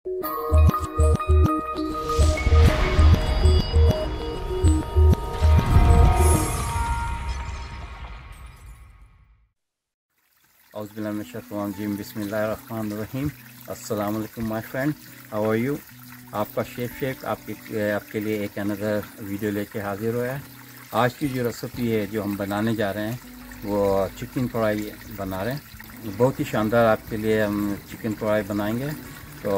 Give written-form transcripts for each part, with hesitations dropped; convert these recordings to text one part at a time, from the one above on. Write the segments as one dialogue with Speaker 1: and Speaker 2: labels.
Speaker 1: औज़ुबिल्लाहिमिनश्शैतानिर्रजीम बिस्मिल्लाहिर्रहमानिर्रहीम। अस्सलाम वालेकुम my friend, how are you. आपका शेख आपके लिए एक अनदर वीडियो लेके हाज़िर हुआ है। आज की जो रेसिपी है जो हम बनाने जा रहे हैं वो चिकन कढ़ाई बना रहे हैं। बहुत ही शानदार आपके लिए हम चिकन कढ़ाई बनाएंगे। तो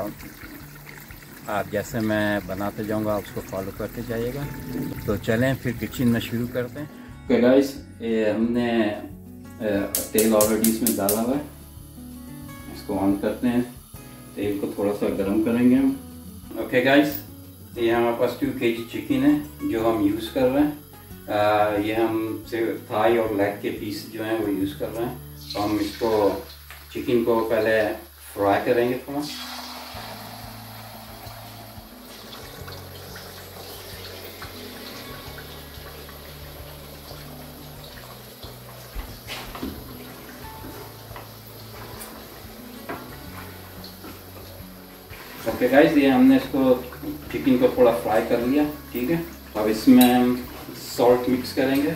Speaker 1: आप जैसे मैं बनाते जाऊंगा आप उसको फॉलो करते जाइएगा। तो चलें फिर किचन में शुरू करते हैं। ओके गाइस, हमने तेल ऑलरेडी इसमें डाला हुआ है। इसको ऑन करते हैं, तेल को थोड़ा सा गर्म करेंगे हम। ओके गाइस, ये हमारे पास 2 kg चिकन है जो हम यूज़ कर रहे हैं। ये हम सिर्फ थाई और लेग के पीस जो हैं वो यूज़ कर रहे हैं। तो हम इसको चिकन को पहले फ्राई करेंगे थोड़ा। ओके गाइस, ये हमने इसको चिकन को थोड़ा फ्राई कर लिया, ठीक है। अब इसमें हम सॉल्ट मिक्स करेंगे।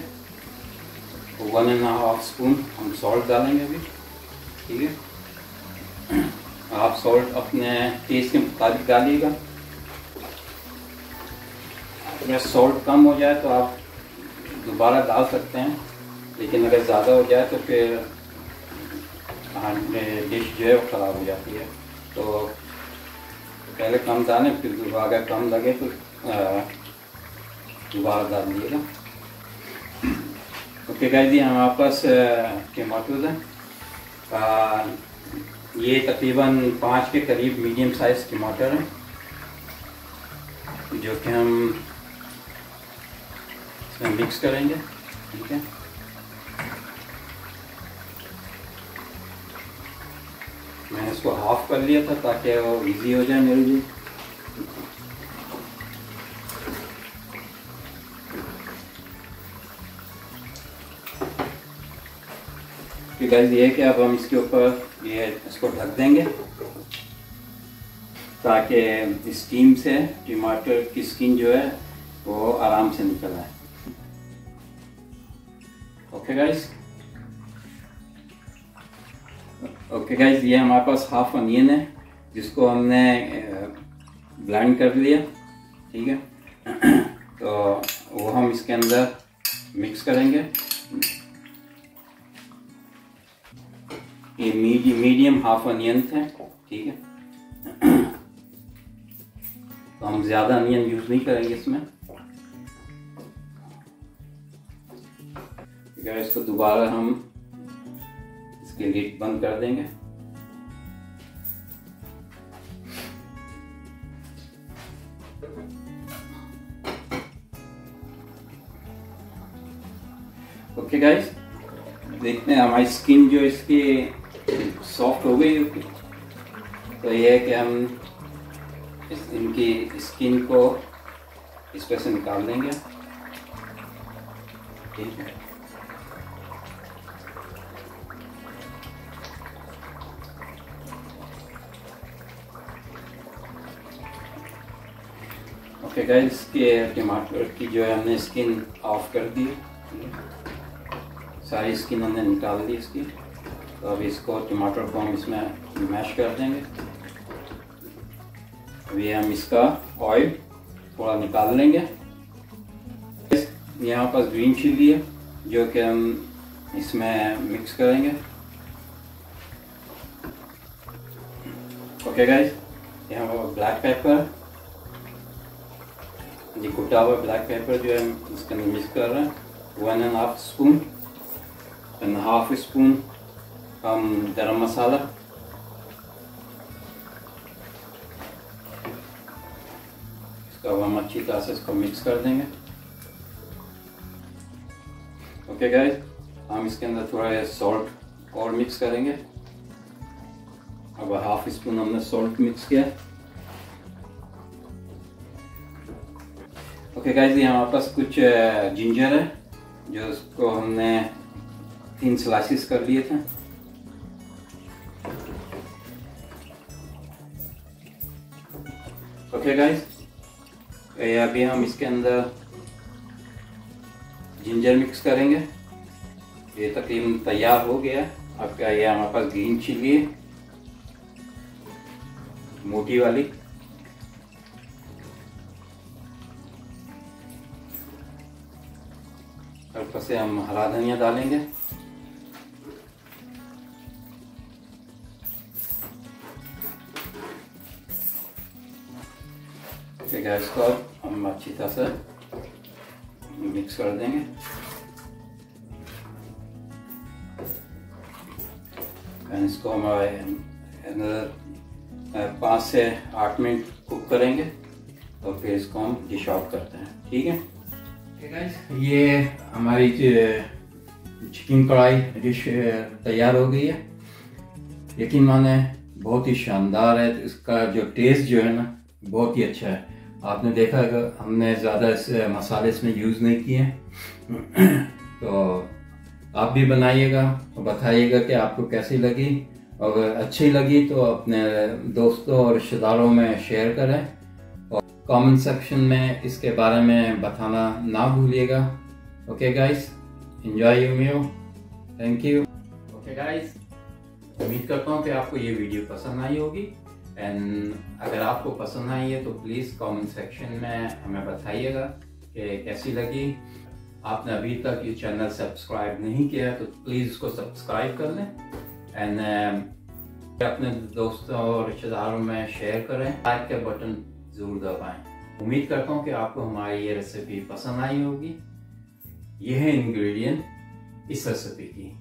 Speaker 1: 1.5 स्पून हम सॉल्ट डालेंगे अभी, ठीक है। आप सॉल्ट अपने टेस्ट के मुताबिक डालिएगा। अगर सॉल्ट कम हो जाए तो आप दोबारा डाल सकते हैं, लेकिन अगर ज़्यादा हो जाए तो फिर डिश जो है वो ख़राब हो जाती है। तो पहले कम डालें, फिर दोबारा अगर कम लगे तो दोबारा डाल दीजिएगा। ओके गाइस, ये हमारे पास टमाटोज हैं। ये तकरीबन 5 के करीब मीडियम साइज टमाटर हैं जो कि हम इसमें मिक्स करेंगे, ठीक है। मैंने इसको हाफ कर लिया था ताकि वो इजी हो जाए मेरे लिए। गाइस, ये है कि अब हम इसके ऊपर ये इसको ढक देंगे ताकि स्टीम से टमाटर की स्किन जो है वो आराम से निकल आए। ओके गाइस, ये हमारे पास हाफ अनियन है जिसको हमने ब्लेंड कर लिया, ठीक है। तो वो हम इसके अंदर मिक्स करेंगे। ये मीडियम हाफ अनियन थे, ठीक है। तो हम ज़्यादा अनियन यूज़ नहीं करेंगे इसमें। इसको दोबारा हम इसके लिड बंद कर देंगे। ओके गाइस, देखते हैं हमारी स्किन जो इसकी सॉफ्ट हो गई होगी। तो ये है कि हम इनकी स्किन को इस पर से निकाल देंगे, ठीक है। ओके गाइस, इसके टमाटर की जो है हमने स्किन ऑफ कर दी, सारी स्किन हमने निकाल दी इसकी। तो अब इसको टमाटर को हम इसमें मैश कर देंगे। अभी हम इसका ऑयल थोड़ा निकाल लेंगे। यहाँ पास ग्रीन चिल्ली है जो कि हम इसमें मिक्स करेंगे। ओके गाइस, यहाँ पर ब्लैक पेपर, ये कुटा हुआ ब्लैक पेपर जो है हम इसके अंदर मिक्स कर रहे हैं। 1.5 स्पून एंड हाफ स्पून हम गरम मसाला, इसका हम अच्छी तरह से इसको मिक्स कर देंगे। ओके गाइस, हम इसके अंदर थोड़ा सॉल्ट और मिक्स करेंगे। अब हाफ स्पून हमने सॉल्ट मिक्स किया। ओके गाइस, ये हमारे पास कुछ जिंजर है जो उसको हमने 3 स्लाइसिस कर लिए थे। ओके गाइस, अभी हम इसके अंदर जिंजर मिक्स करेंगे। ये तकरीबन तैयार हो गया है। अब क्या, ये हमारे पास ग्रीन चिल्ली है, मोटी वाली। ऊपर से हम हरा धनिया डालेंगे। ओके गाइस, इसको हम अच्छी तरह से मिक्स कर देंगे। इसको हम 5 से 8 मिनट कुक करेंगे और फिर इसको हम डिश आउट करते हैं। ठीक है गाइस, ये हमारी चिकन कढ़ाई डिश तैयार हो गई है। यकीन माने बहुत ही शानदार है। इसका जो टेस्ट जो है ना, बहुत ही अच्छा है। आपने देखा अगर हमने ज़्यादा मसाले इसमें यूज़ नहीं किए तो आप भी बनाइएगा और बताइएगा कि आपको कैसी लगी। अगर अच्छी लगी तो अपने दोस्तों और रिश्तेदारों में शेयर करें और कमेंट सेक्शन में इसके बारे में बताना ना भूलिएगा। Okay guys, enjoy your meal. Thank you. Okay guys, उम्मीद करता हूँ कि आपको ये वीडियो पसंद आई होगी। एंड अगर आपको पसंद आई है तो प्लीज़ कमेंट सेक्शन में हमें बताइएगा कि कैसी लगी। आपने अभी तक ये चैनल सब्सक्राइब नहीं किया तो प्लीज़ इसको सब्सक्राइब कर लें एंड अपने दोस्तों और रिश्तेदारों में शेयर करें। लाइक का बटन ज़रूर दबाएं। उम्मीद करता हूँ कि आपको हमारी ये रेसिपी पसंद आई होगी। ये है इंग्रेडिएंट इस रेसिपी की।